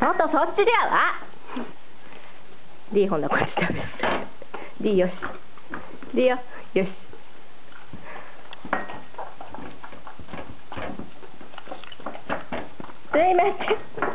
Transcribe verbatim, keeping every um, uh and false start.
ちょっとそっちでやわ。D ほんだこっち食べる。D よし。D よ。よし。すいません。